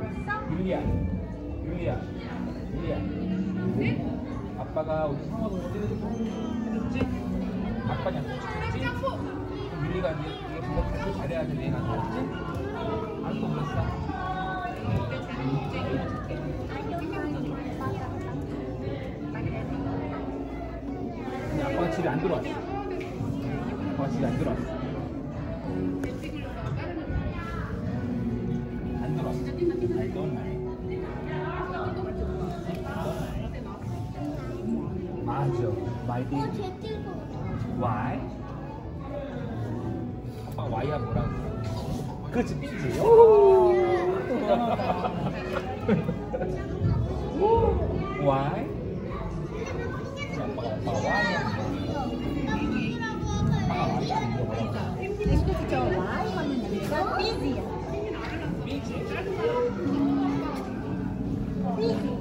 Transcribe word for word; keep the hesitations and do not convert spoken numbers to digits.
율리야, 율리야, 율리야. 아빠가 우리 상어도 해줬지? 아빠냐 해줬지? 율리가 이제 이거 그거 계속 잘해야지 얘가 알았지? 아직도 몰랐어? 근데 아빠가 집에 안 들어왔어. 아빠가 집에 안 들어왔어. 안 들어왔어. 아니, 넌 말이야. 맞아. My baby. Why? 아빠 Why야 뭐라고? 그렇지, 삐지. Why? 아빠가 아빠 Why야? 아빠가 Why야? 뭐라고? 저 와이 하는 얘가 삐지야. 삐지? 삐지.